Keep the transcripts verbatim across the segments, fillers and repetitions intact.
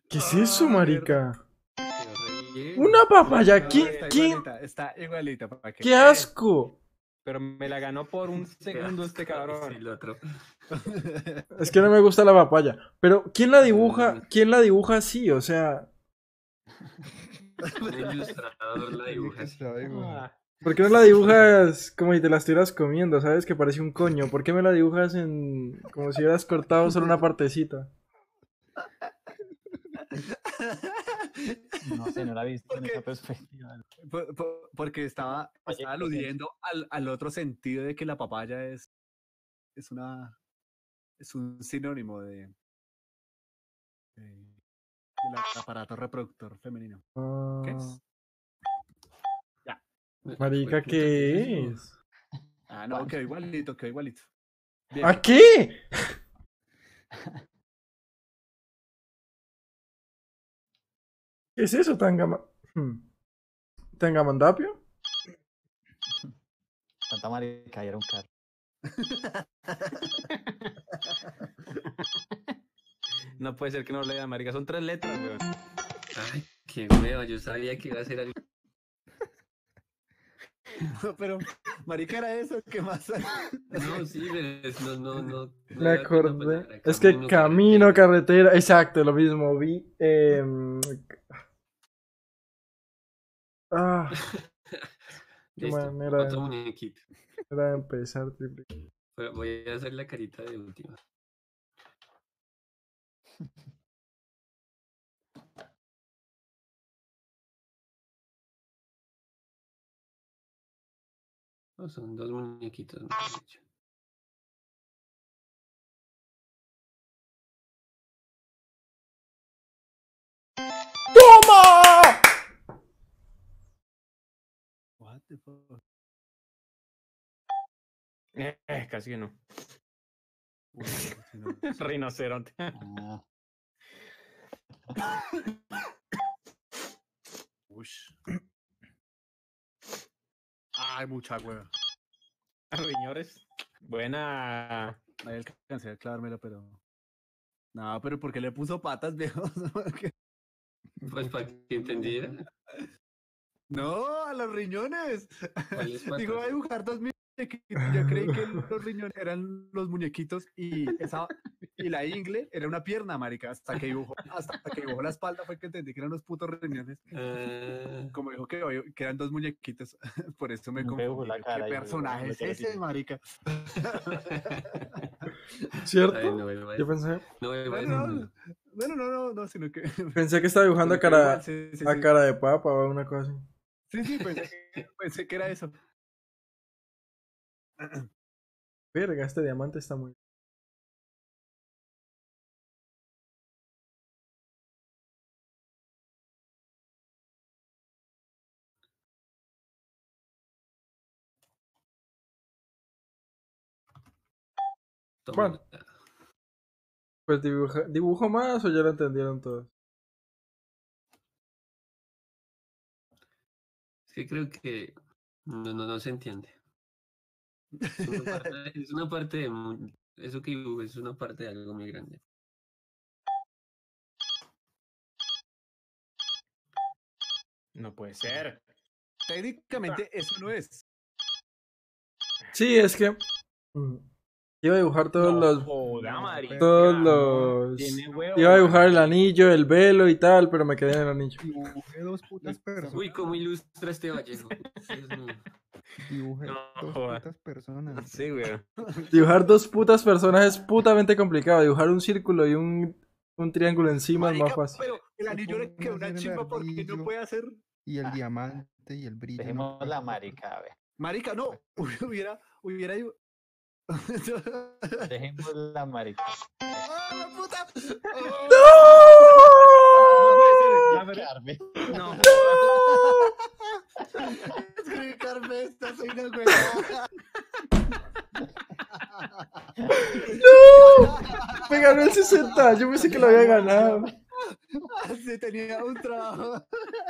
¿Qué es eso, Ah, mierda. marica? Qué horrible. ¡Una papaya! No, ¿Quién? está ¿Quién? igualita, está igualita, ¿para qué? ¡Qué asco! Pero me la ganó por un segundo este Qué asco, cabrón. el otro. Es que no me gusta la papaya. Pero, ¿quién la Mm. dibuja? ¿Quién la dibuja así? O sea, Un ilustrador la dibuja así. Ah, ¿por qué no la dibujas como si te la estuvieras comiendo? ¿Sabes? Que parece un coño. ¿Por qué me la dibujas en como si hubieras cortado solo una partecita? No sé, no la he visto en ¿Por esa qué? perspectiva. Por- por- porque estaba, Oye, estaba ¿qué aludiendo al, al otro sentido de que la papaya es, es una es un sinónimo de, de- del aparato reproductor femenino. ¿Qué Ah, es? Ya. marica, Puta, ¿qué eso? es? Ah, no, quedó igualito, quedó igualito. Bien. ¿A qué? ¿Qué es eso, Tangama? Hmm. ¿Tangamandapio? Tanta marica y era un carro. no puede ser que no lea, marica. Son tres letras, weón. Ay, qué hueva, yo sabía que iba a ser algo. Pero, marica, era eso, ¿qué más? No, sí, pero es- no, no, no. no Me era con la acordé. palabra Es que camino, camino, carretera. carretera. Exacto, lo mismo. Vi. em, ah, qué Listo, manera otro de, muñequito. manera de empezar, triple. Voy- Voy a hacer la carita de última. No, son dos muñequitos, mejor dicho. ¡Toma! What the fuck? Eh, eh, casi que no. Uy, no, si no- Rinoceronte. Ah, Ush. Ay, mucha hueva. Riñores. Buena. Ahí alcancé a clavármelo, pero. No, pero ¿por qué le puso patas, viejo? Porque- Pues para que entendiera. No, a los riñones. ¿Cuáles patas? Digo, voy a dibujar dos muñequitos. Yo creí que los riñones eran los muñequitos y esa y la ingle era una pierna, marica. Hasta que dibujó, hasta que dibujó la espalda fue que entendí que eran los putos riñones. Ah, Como dijo que, que eran dos muñequitos, por eso me No veo confundí. la Yo, cara ¿qué y me personaje digo, es "Bueno, ese, marica? ¿Cierto? ay, no iba a Yo decir- pensé, no iba a No, decir no, nada. no, no, no, no, no, sino que. pensé que estaba dibujando a Pero igual, cara, sí, sí, a sí. cara de papa o una cosa así. Sí, sí, pensé que, pensé que era eso. Verga, este diamante está muy. Toma. Bueno. Pues dibuja, dibujo más o ya lo entendieron todos. Es que creo que no, no, no se entiende. Es una parte, es una parte de mu- eso que dibujo es una parte de algo muy grande. No puede ser. Técnicamente eso no es. Sí, es que. mm, Iba a dibujar todos No los. joda, No, marica. Todos No, los. tiene huevo, Iba a dibujar el marica. anillo, el velo y tal, pero me quedé en el anillo. Dibujé dos putas personas. Uy, cómo ilustra este Vallejo. Dios mío. Dibujé No, dos joda. putas personas. Sí, güey. Dibujar dos putas personas es putamente complicado. Dibujar un círculo y un, un triángulo encima es más Marica, fácil. pero el anillo le quedó una hacer el chimba porque no ardillo. puede hacer. Y el Ah. diamante y el brillo. no dejemos pasa la por- marica, a ver. Marica, no. Hubiera, hubiera ido. Dejemos la marica. ¡Ah, la puta! ¡Oh! No puede ser. Ya, pero- Carmen. No. Escribí Carmesta, soy una huevada. Me ganó el sesenta. Yo pensé que lo había ganado. Sí, tenía un trabajo.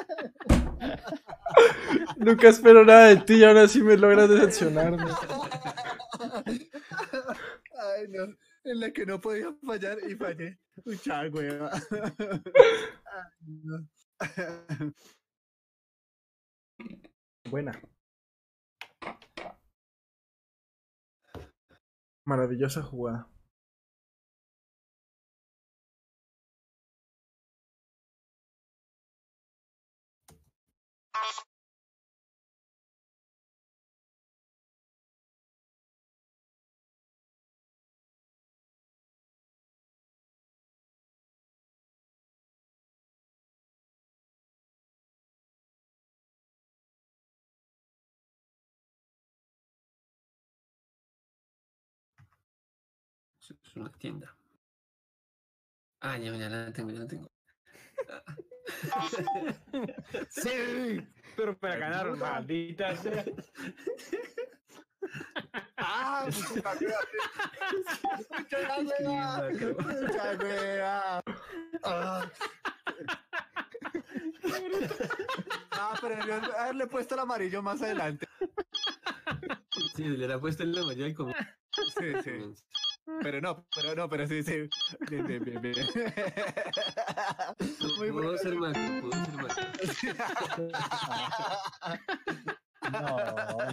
Nunca espero nada de ti y ahora sí me logras decepcionarme. Ay, no. en la que no podía fallar y fallé. Mucha hueva. Ay, no. Buena. Maravillosa jugada. Es una tienda. Ah, ya, ya la tengo, ya la tengo. Sí, pero para ganar, puta. maldita sea. ¡Ah! ¡Mucha hueva! ¡Mucha hueva! ¡Mucha hueva! Ah. Ah, pero debió haberle puesto el amarillo más adelante. Sí, le hubiera puesto el amarillo al comienzo. Sí, sí. Pero no, pero no, pero sí, sí. Bien, bien, bien, bien. Muy Pudo bueno. ser macro, pudo ser macro. No.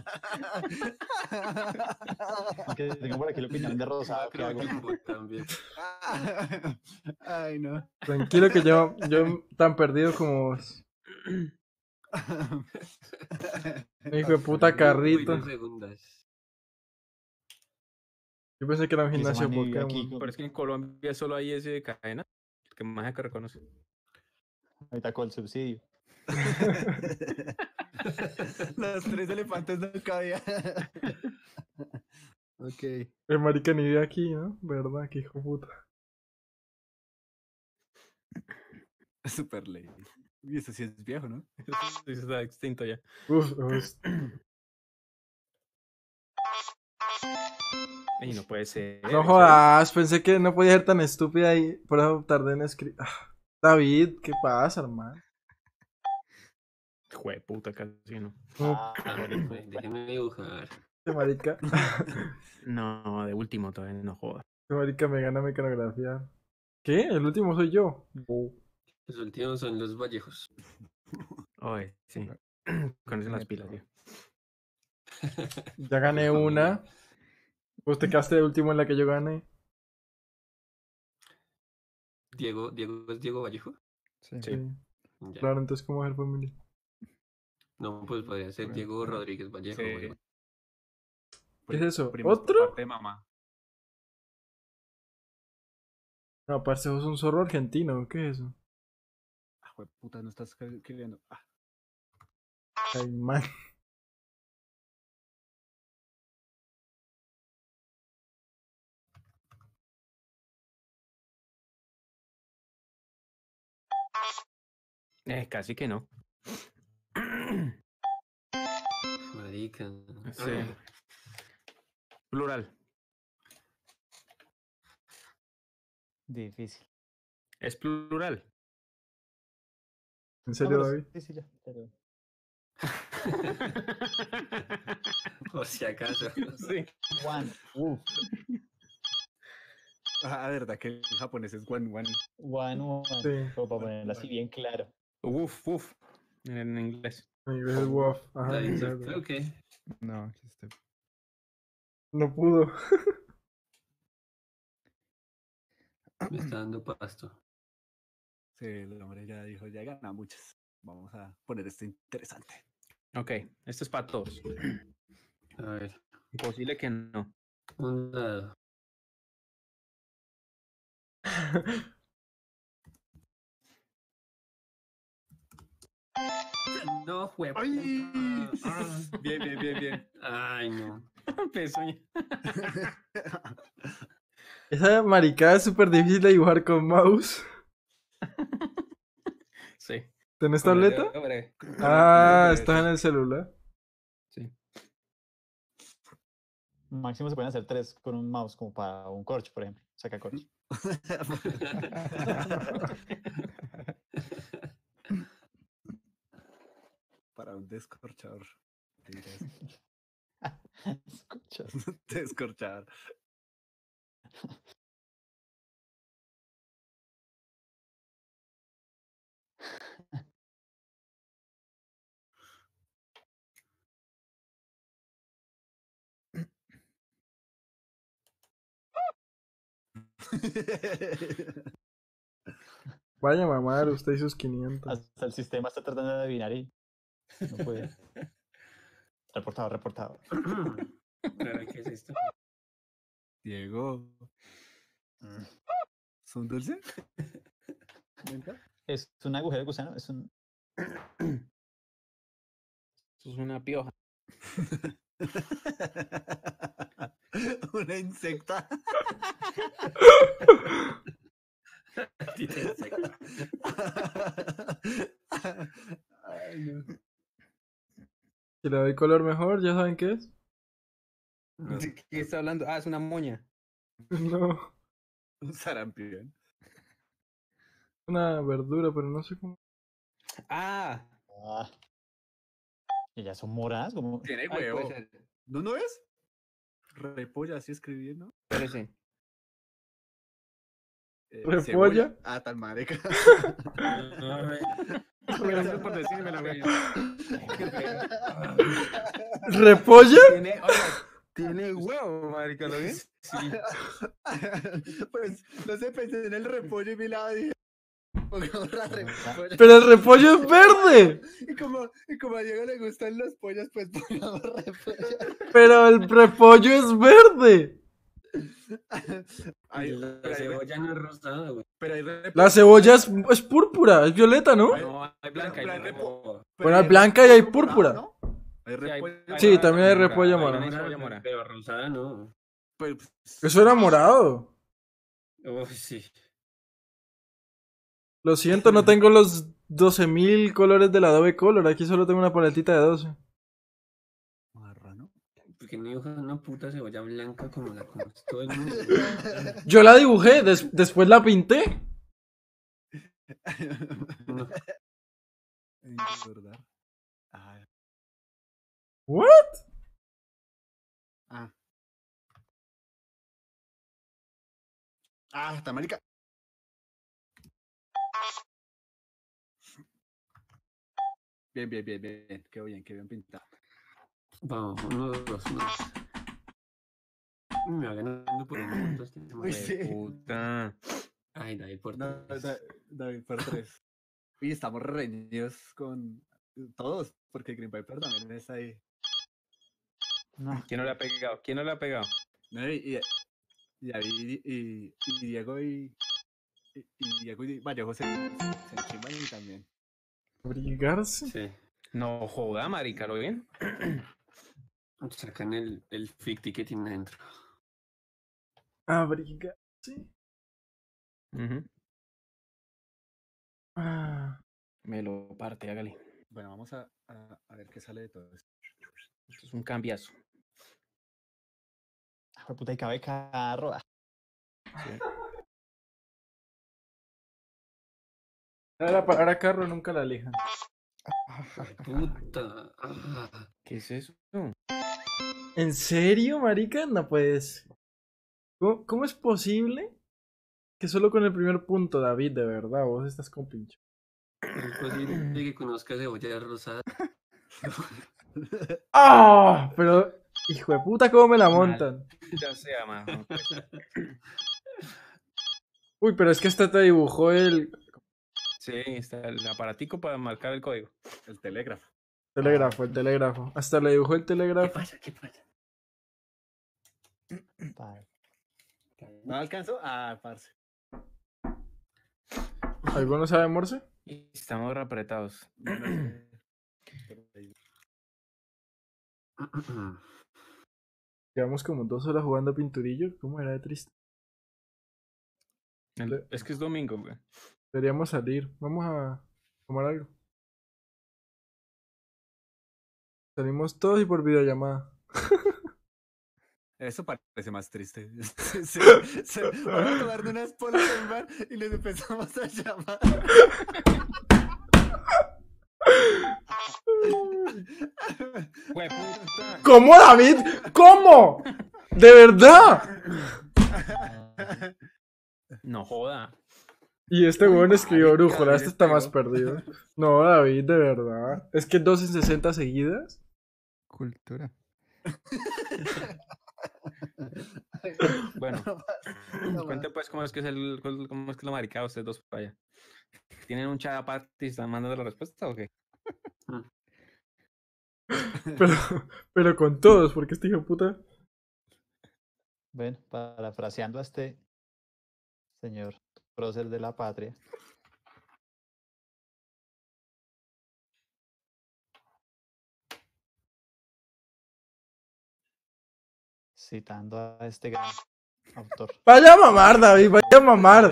Que tengo por aquí la opinión de Rosado. ¿Qué hago? Macro también. Ay, no. Tranquilo que yo, yo tan perdido como vos. Hijo de puta Uy, carrito. dos segundas. Yo pensé que era un Que ese gimnasio man vive aquí Pokémon. con- Pero es que en Colombia solo hay ese de cadena, el que más se reconoce. Ahorita con el subsidio. Los tres elefantes no cabían. Ok. El marica ni vive aquí, ¿no? ¿Verdad? Que hijo de puta. Super ley. Y eso sí es viejo, ¿no? Sí, está extinto ya. Uf, uf. Y no puede ser. No o sea, jodas, pensé que no podía ser tan estúpida y por eso tardé en escribir. Ah, David, ¿qué pasa, hermano? Jue puta, casi no. No, Ah, Ah, marica. pues, déjeme dibujar. este marica. No, de último todavía no joda. Este marica me gana mecanografía. ¿Qué? El último soy yo. Oh. Los últimos son los Vallejos. Oye, sí. Con eso las pilas, tío. Ya gané una. Vos te quedaste de último en la que yo gané. Diego, Diego es Diego Vallejo. Sí. Sí. Sí. Ya. Claro, entonces, ¿cómo es el familia? No, pues podría ser Bueno, Diego bueno. Rodríguez Vallejo. Sí. güey. ¿Qué es eso? Primos por ¿Otro? parte de mamá. No, parce, vos un zorro argentino. ¿Qué es eso? Ah, jue puta, no estás escribiendo. Ah, Caimán. Eh, casi que no. Marica. Sí. Plural. Difícil. Es plural. ¿En No, serio, pero David? sí, sí, ya. Pero... Por si acaso. Sí. One. Uf. ah, verdad que en japonés es one one. One, one. Sí. Pero para ponerlo así bien claro. Uf, uf. En inglés. En inglés es wolf. Ajá. David, claro. creo que No, aquí está. No pudo. me está dando pasto. Sí, el hombre ya dijo, ya gana muchas. Vamos a poner esto interesante. Ok, esto es para todos. A ver, Imposible que no. un dado. No, juego. ¡Ay! Bien, bien, bien, bien. Ay, no. Pezuña. Esa maricada es súper difícil de dibujar con mouse. Sí. ¿Tenés Con el tableta? dedo breve. Ah, Con el estás en dedo el celular. Sí. Máximo se pueden hacer tres con un mouse, como para un corcho, por ejemplo. Saca corcho. Para un descorchador. Dirás, Escucha. Descorchador. Vaya mamar, usted y sus quinientos. Hasta el sistema está tratando de adivinar y no puede. Reportado, reportado. Claro, ¿qué es esto? Diego. ¿Es un dulce? Venga. Es un agujero de gusano, es un. Eso es una pioja. Una insecta. Tita insecta. Ay, no. Si le doy color mejor, ¿ya saben qué es? No. ¿De qué está hablando? Ah, es una moña. No, Un sarampión. una verdura, pero no sé cómo. Ah, Ah. Y ya son moradas, como. Tiene ay, huevo. puede ser. ¿No, no es? Repolla, así escribí, ¿no? Espérese. Eh, ¿Repolla? cebolla. Ah, tan marica. Gracias por decírmelo, güey. ¿Repolla? Tiene, oiga, tiene huevo, marica, ¿lo ves? Sí. Pues, no sé, pensé en el repollo y vi la dije. Pongamos la repolla. Pero el repollo es verde. Y como, y como a Diego le gustan los pollos, pues pongamos repolla. Pero el repollo es verde. Ay, La pero hay, cebolla no es rosada, güey. pero hay repollo. La cebolla es, es púrpura, es violeta, ¿no? No, hay blanca y Pero hay blanca. repo- pero Bueno, hay blanca y hay púrpura. ¿no? Hay Sí, hay- repollo. hay Sí, morada, también hay morada, repollo hay morada. cebolla morada. Pero rosada no. Pues, Eso era morado. Uy, sí. Lo siento, no tengo los doce mil colores del Adobe Color. Aquí solo tengo una paletita de doce. marrano. Porque no dibujas una puta cebolla blanca como la conoce todo el mundo. Yo la dibujé, des- después la pinté. No. Es verdad. Ah. ¿What? Ah. Ah, está marica. Bien, bien, bien, bien. Qué bien, qué bien pintado. Vamos, uno, dos, uno, dos. Me va ganando por un punto este tema. Uy, sí. Puta. Ay, David, por No, tres. Da- David por tres. Y estamos reñidos con todos, porque Green Viper también está ahí. No. ¿Quién no le ha pegado? ¿Quién no le ha pegado? No, y, y, y David y, y, y Diego y, y, y Diego y Vallejo se, se, se enchimban y también. Abrigarse. Sí. No joda, marica, ¿lo ven? Sacan el, el ficti que tiene adentro. Abrigarse. Ujú. Ah. Me lo parte, hágale. Bueno, vamos a, a, a ver qué sale de todo esto. Esto es un cambiazo. Ah, puta, y cabe carro. Ah, La palabra carro nunca la elijan. Puta. Ah. ¿Qué es eso? ¿En serio, marica? No puedes. ¿Cómo, cómo es posible que solo con el primer punto, David, de verdad, vos estás con pincho? Es posible que conozca cebolla rosada. ¡Ah! Pero, hijo de puta, ¿cómo me la montan? Ya sea, más. Uy, pero es que este te dibujó el Sí, está el aparatico para marcar el código. El telégrafo. telégrafo, el telégrafo. Hasta le dibujó el ¿Qué telégrafo. pasa? ¿Qué pasa? padre. ¿No alcanzó? Ah, parce. ¿Alguno sabe Morse? Y estamos re apretados. No, no sé. Pero ahí- Llevamos como dos horas jugando pinturillo. ¿Cómo era de triste? El- Es que es domingo, güey. Deberíamos salir. Vamos a tomar algo. Salimos todos y por videollamada. Eso parece más triste. Se- se- vamos a tomar unas polas en bar y les empezamos a llamar. Güey, puta. ¿Cómo, David? ¿Cómo? ¿De verdad? No joda. Y este weón escribió marica, brújula. David Este está más pegó. perdido. No, David, de verdad. Es que dos en sesenta seguidas. Cultura. Bueno, No más, no cuente más. pues cómo es que es el, cómo es que lo maricado ustedes dos por allá. ¿Tienen un chat aparte y están mandando la respuesta o qué? Pero, pero con todos, porque este hijo de puta. Ven, parafraseando a este señor prócer de la patria. Citando a este gran autor. Vaya a mamar, David, vaya a mamar.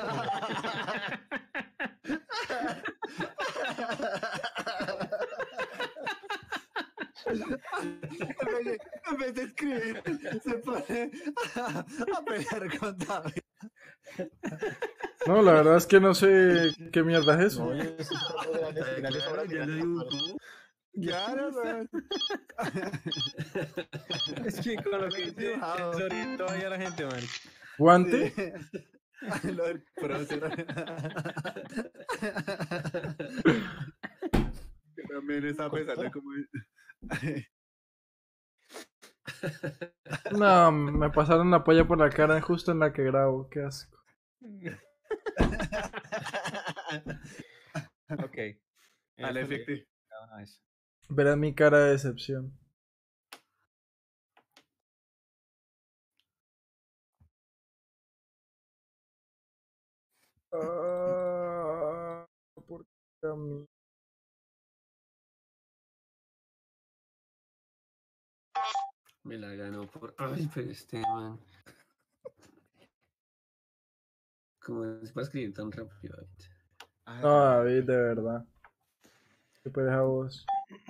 En vez de, en vez de escribir, se pone a, a pelear con David. No, la verdad es que no sé qué mierda es eso. No, yo estoy citando grandes, Ay, grandes claro, obras de ya lo grandes autores. dibujó. Claro, weón. Es que con lo que dice Dibujado. ahorita todavía la gente, man. ¿Guante? Sí. Lo del prócer. Que también está pensando como. No, me pasaron la polla por la cara justo en la que grabo. Qué asco. Ok. Al Eh, efecto. cada una vez. Verás mi cara de decepción. Ah, ¿por qué a mí? Me la ganó por. Ay, pero este man. ¿Cómo es para escribir tan rápido? No, David, de verdad. ¿Qué pedeja vos?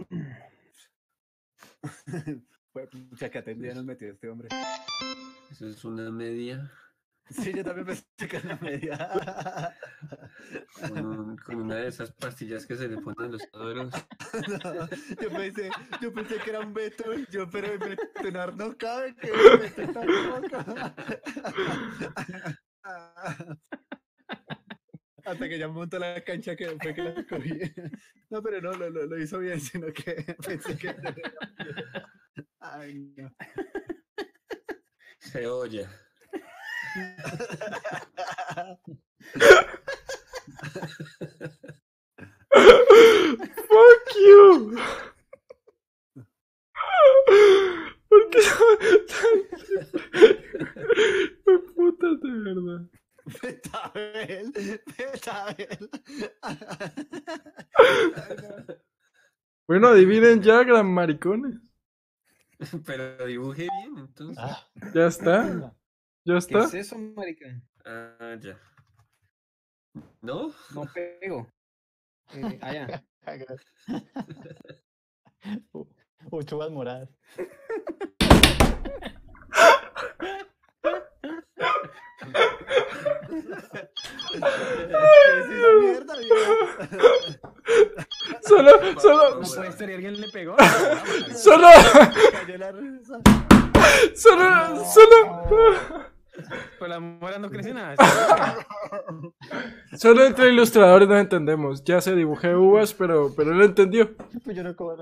Fue pucha que atendía nos metió este hombre. Eso es una media Sí, yo también pensé que era media. con, un- con una de esas pastillas que se le ponen a los toros. No, yo pensé, yo pensé que era un betún, yo, pero en betonar no cabe, que el betún tampoco. Hasta que ya montó la cancha que fue que la cogí. No, pero no, lo, lo, lo hizo bien, sino que pensé que era piedra. Ay, no. Se oye. Fuck you. ¿Por qué son tan putas de verdad? Betabel, Betabel. Bueno, adivinen ya, gran maricones. Pero dibuje bien, entonces. Ah, Ya está. Ya ¿Qué está. es eso, marica? Ah, ya. ¿No? No pego. Eh, allá. U- Uchuvas moradas. ¿Qué es esa mierda, viejo? Solo, solo, No puede ser, ¿y alguien le pegó? solo, Cayó la risa. solo, solo. Pues la mora no crece nada. Solo entre ilustradores nos entendemos. Ya se dibujé uvas, pero, pero él entendió. Pues yo no como.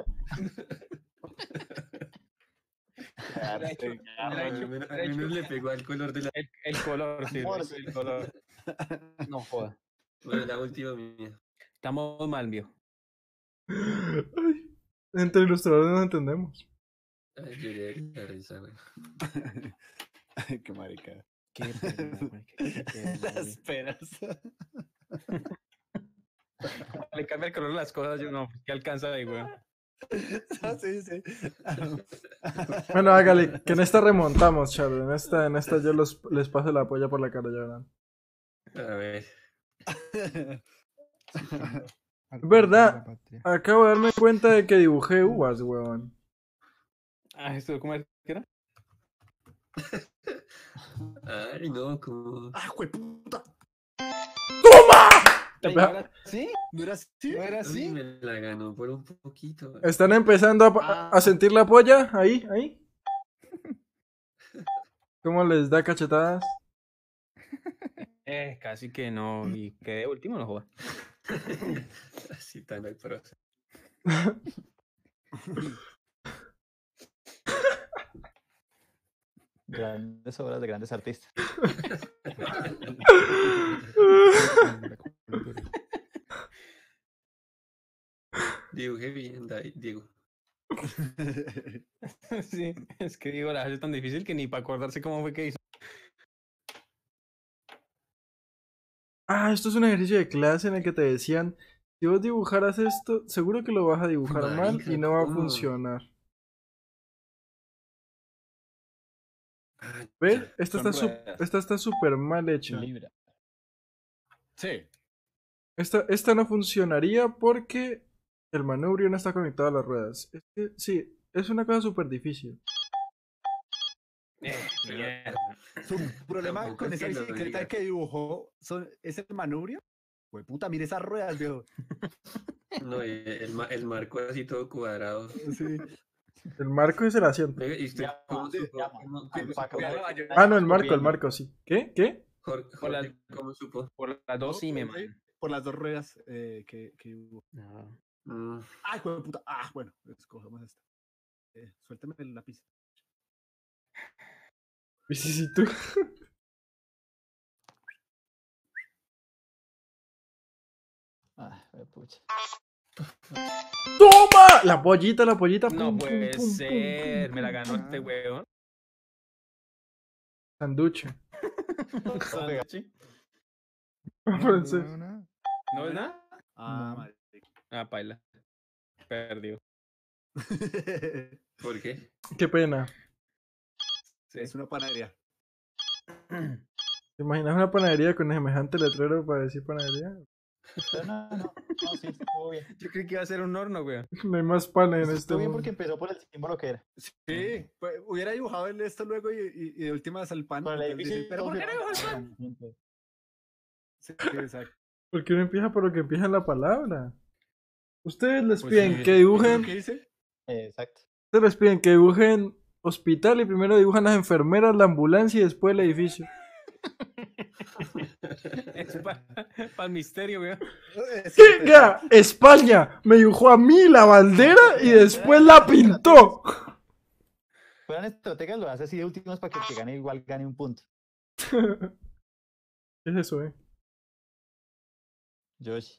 Hubiera hecho- hubiera Al hecho- menos, al hubiera hecho menos le pegó al color de la. El, el color, sí, Amor, el color. No joda. Bueno, la última mía. Estamos mal, viejo. Ay, entre ilustradores nos entendemos. Ay, lloré de la risa, güey. Ay, qué marica. Qué pena, marica, qué pena, Las güey. peras. Le cambia el color a las cosas, yo no, ¿qué alcanza ahí, güey? No, sí, sí. Bueno, hágale, que en esta remontamos, Charlie. En esta, en esta yo los, les paso la polla por la cara, ya verán. A ver. Al ¿Verdad? de la patria. Acabo de darme cuenta de que dibujé uvas, weón. Ah, ¿esto cómo es que era? Ay, no, como. ¡Ah, jueputa! Ey, ¿no era así? ¿No era así? ¿No era Uy, así? me la ganó por un poquito. güey. ¿Están empezando a, a sentir la polla? Ahí, ahí. ¿Cómo les da cachetadas? Eh, casi que no. Y quedé último, no joda. Así tan al proceso. Grandes obras de grandes artistas. Dibujé bien, David, Diego. Sí, es que digo, la hace tan difícil que ni para acordarse cómo fue que hizo. Ah, esto es un ejercicio de clase en el que te decían, si vos dibujaras esto, seguro que lo vas a dibujar mal Marica, y no va a ¿cómo? funcionar. Ah, ¿Ve? ya. Esta Son está su- ruedas. esta está súper mal hecha. Libra. Sí. Esta, esta no funcionaría porque el manubrio no está conectado a las ruedas. Es que, sí, es una cosa súper difícil. Eh, mierda. Su problema Tampoco con es esa que lo bicicleta diga. que dibujó son, es el manubrio. Güey, puta, mire esas ruedas, viejo. No, y el, ma- el marco así todo cuadrado. Sí. El marco es el asiento. Venga, ¿y usted Llama, cómo sí, supo? llama. ¿Cómo, Al cómo Paco supo? Vea, Vélez. yo- Ah, no, el Escupiendo. marco, el marco, sí. ¿Qué? ¿Qué? Jorge, Por Jorge, la- ¿cómo supo? Por las dos sí me No, man. Por las dos ruedas eh, que, que hubo. No. Mm, Ay, güey, puta. Ah, bueno, escogemos esta. Eh, suéltame el lápiz. Vicisitud. Ah, güey, pucha. ¡Toma! La pollita, la pollita. No pum, puede pum, pum, pum, ser, pum, me la pum, ganó pum. este huevón. Sanduche. Sándwich. Francés. No, no. ¿No es nada? Ah, No. madre. Ah, paila. Perdió. ¿Por qué? Qué pena. Sí, es una panadería. ¿Te imaginas una panadería con semejante letrero para decir panadería? Pero no, no, no, sí, estuvo bien. Yo creí que iba a ser un horno, weón. No hay más panes en Estuvo este bien mundo. porque empezó por el símbolo que era. Sí, pues, hubiera dibujado el esto luego y, y, y de últimas al pan. Con el entonces edificio. dice, pero ¿por qué no dibujó el pan? Punto. Sí, sí, exacto. Porque uno empieza por lo que empieza en la palabra. Ustedes les Pues piden sí, que ¿Qué dibujen. dice? Exacto. Ustedes les piden que dibujen hospital y primero dibujan las enfermeras, la ambulancia y después el edificio. Es para el misterio, weón. ¡Venga! España me dibujó a mí la bandera y después la pintó. Fueran estrategas, lo hace así de últimas para que el que gane igual gane un punto. ¿Qué es eso, eh? Yoshi.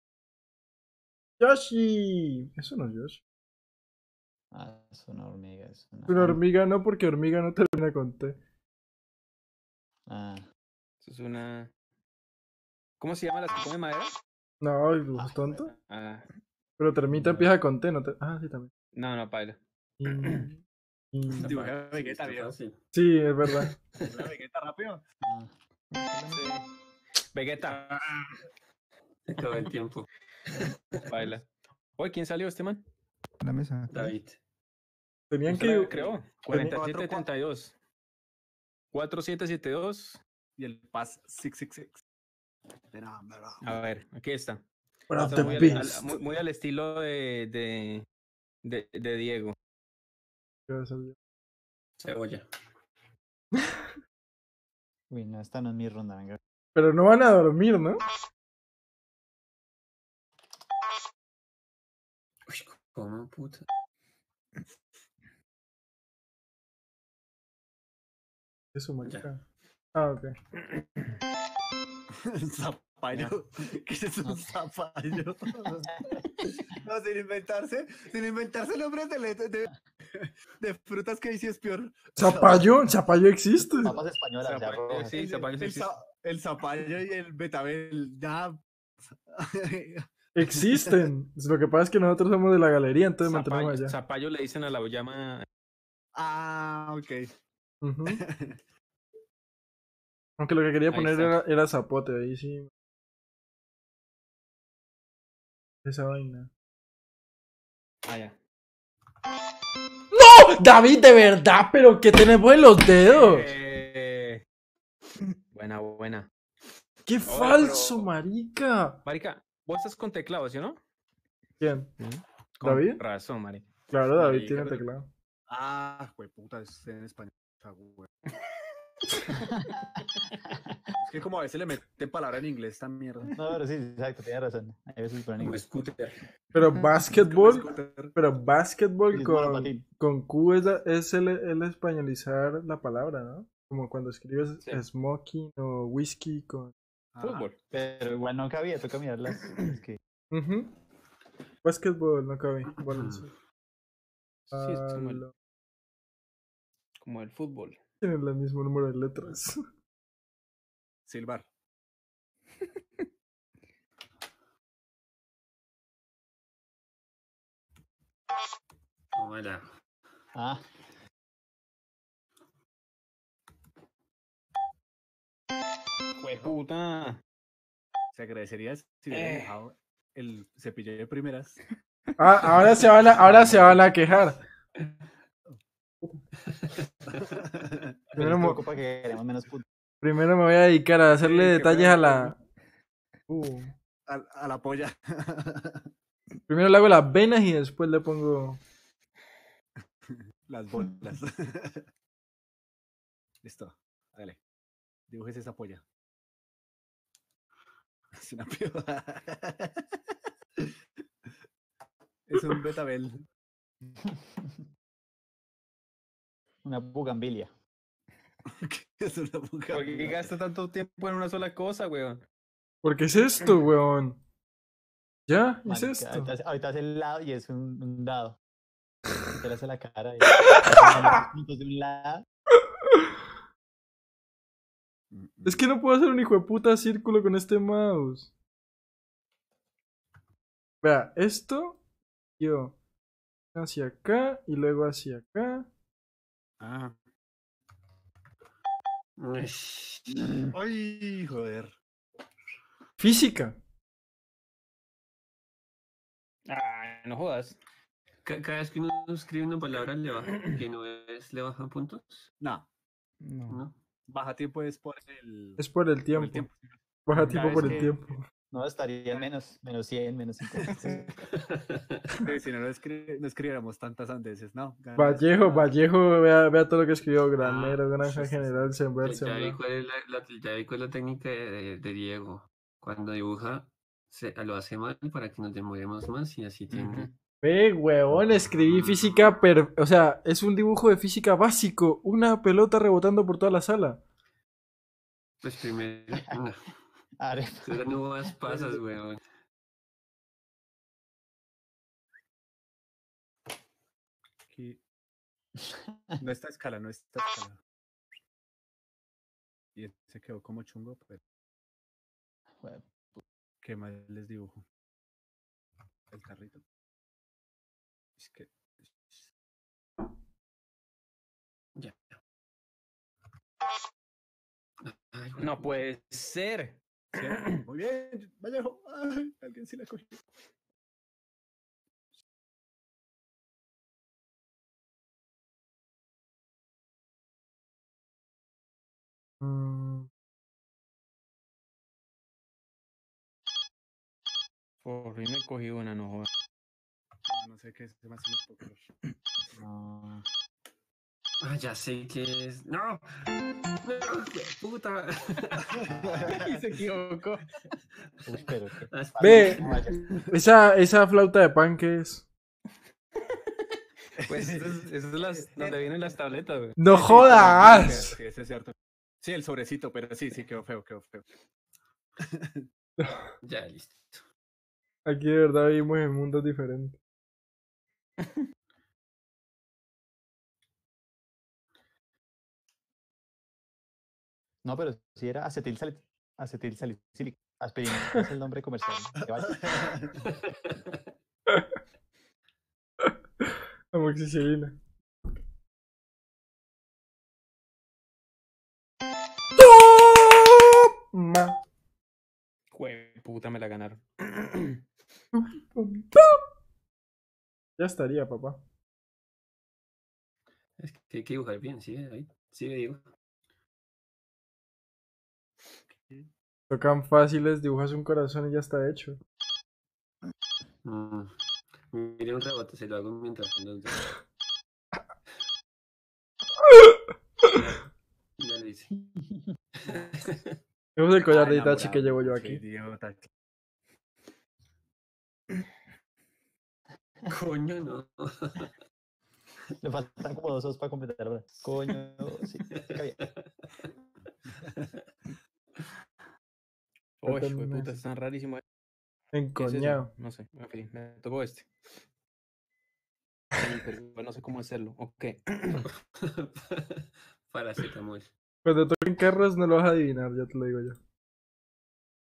Yoshi. Eso no es Yoshi. Ah, es una hormiga. Es una, Una hormiga no, porque hormiga no termina con T. Ah, Eso es una. ¿Cómo se llama las que comen madera? No, ¿es tonto? Ah, Pero termita empieza con T, no te... Ah, sí, también. no, no, paila. Y- y- Dibujar a Vegeta, Está viejo. fácil. Sí, es verdad. Dibujar a Vegeta rápido. ah. Vegeta, Se acabó el tiempo. paila. Oye, ¿quién salió este man? La mesa. David. Tenían ¿Usted la que... creó? cuarenta y siete setenta y dos. cuatro siete siete dos. Y el Pass seiscientos sesenta y seis. Mira, mira. A ver, aquí está. Para Está the muy, al, beast. al- muy, muy al estilo de, de, de, de Diego. Cebolla. Uy, no, esta no es mi ronda, venga. Pero no van a dormir, ¿no? Uy, ¿cómo puta? Eso, marica. Ah, ok. Zapallo. ¿Qué es un zapallo? No, sin inventarse, sin inventarse nombres de, let- de, de frutas que dice es peor. ¿Zapallo? ¿Zapallo existe? Papas españolas, ya Zapallo, rojas. sí, el, zapallo sí el, existe. za- el zapallo y el betabel, ya. Existen. Lo que pasa es que nosotros somos de la galería, entonces mantenemos Zapallo, allá. zapallo le dicen a la llama. Ah, ok. Ujú. Aunque lo que quería Ahí poner está. era, era zapote, ahí sí. Esa vaina. Ah, ya. ¡No! David, de verdad, pero que tenemos en los dedos. Eh, Buena, buena. ¡Qué Oye, falso, pero- marica! Marica, vos estás con teclado, ¿sí o no? ¿Quién? Con ¿David? razón, marica. Claro, David Marica, tiene pero- teclado. Ah, güey, puta, es en español. Ah, güey. Es que como a veces le meten palabra en inglés esta mierda. No, pero sí, exacto, tienes razón. Hay veces ponen Como inglés. scooter. Pero Es como básquetbol, scooter. pero básquetbol Sí, con, monopatín. con Q es, la- es el, el españolizar la palabra, ¿no? Como cuando escribes Sí. smoking o whisky con... Ajá. Fútbol. Pero igual no cabía, toca mirarlas. Es que Ujú. Básquetbol, no cabe. Baloncesto. Sí, es como el, Palo. como el fútbol. Tienen el mismo número de letras. Silbar. Tómala. Ah, Puta. Se agradecería si hubieran Eh. dejado el cepillo de primeras. Ah, ahora se van a, ahora se van a quejar. pero Primero, es mo- poco para que queremos menos puto. primero me voy a dedicar a hacerle Sí, qué detalles feo, a la... Uh. a, a la polla. Primero le hago las venas y después le pongo... Las bolas. Listo. Dale. Dibujes esa polla. Es una piola. Es un betabel. Una bugambilia. ¿Qué es una ¿Por qué bugambilia? gasta tanto tiempo en una sola cosa, weón? ¿Por qué es esto, weón? ¿Ya? ¿Es Marica, esto? ahorita, hace- ahorita hace el lado y es un, un dado. Y te le hace la cara. Y, hace los puntos de un lado. Es que no puedo hacer un hijo de puta círculo con este mouse. Vea, esto, yo, hacia acá y luego hacia acá. Ah. Uy. Ay, joder. Física. Ah, no jodas. Ca- Cada vez que uno escribe una palabra le baja, que no es, le bajan puntos, No. No. ¿no? Baja tiempo es por el, Es por el por tiempo. el tiempo. Baja Cada tiempo vez por el que- tiempo. No, estaría en menos, menos cien, menos cincuenta. Sí, si no, lo escri- no escribiéramos tantas sandeces, ¿no? Ganas- Vallejo, ah, Vallejo, vea, vea todo lo que escribió. Granero, granja sí, sí, sí. general, sembrar, Ya, ya vi sembrar. cuál es la, la- ya vi cuál es la técnica de, de- de Diego. Cuando dibuja, se, lo hace mal para que nos demoremos más y así tiene. Ujú. Ve, huevón, escribí física, per... o sea, es un dibujo de física básico. Una pelota rebotando por toda la sala. Pues primero, no, Arepa. esas nuevas pasas, weón. Aquí. No está a escala, no está a escala. Y se quedó como chungo, pero Bueno, ¿qué más les dibujo? El carrito. Es que. Ya. Ay, No weón. puede ser. Sí, muy bien, Vallejo. Ay, alguien sí la cogió. Mm, Por fin me cogí una, no jodas. No, no sé qué es, se me hace muy poco. no. Ah, ya sé qué es. ¡No! ¡No, puta! Y se equivocó. Uy, pero qué. Hasta- Ve, Vaya. esa, esa flauta de pan que es. Pues eso es, eso es las, donde vienen las tabletas, güey. ¡No Sí, jodas! Sí, ese es cierto. Sí, el sobrecito, pero sí, sí, quedó feo, quedó feo. Ya, listo. Aquí de verdad vivimos en mundos diferentes. No, pero si era acetil sal- acetil salicílico. Aspirina es el nombre comercial. Que vaya. Amoxicilina. Toma. Jue puta, me la ganaron. Ya estaría, papá. Es que hay que dibujar bien, sigue ahí. Sigue, Diego. Tocan fáciles, dibujas un corazón y ya está hecho. Mm. Mire un rebote, se lo hago mientras tanto. Ya, ya le dice. Vemos el collar Ah, de Itachi que enamorado, llevo yo qué aquí. idiota. Coño, no. Le faltan como dos ojos para completar. ¿Verdad? Coño, sí, sí cabía. Uy, Faltan fue puta, unas- están rarísimos. ¿Qué es Encoñado. eso? No sé, en fin, me tocó este. Sí, pero igual no sé cómo hacerlo. Ok. Paracetamol. Cuando toquen carros no lo vas a adivinar, ya te lo digo yo.